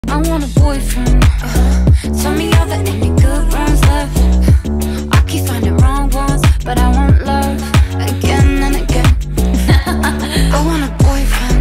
I want a boyfriend. Tell me are there any good ones left? I keep finding wrong ones, but I want love again and again. I want a boyfriend.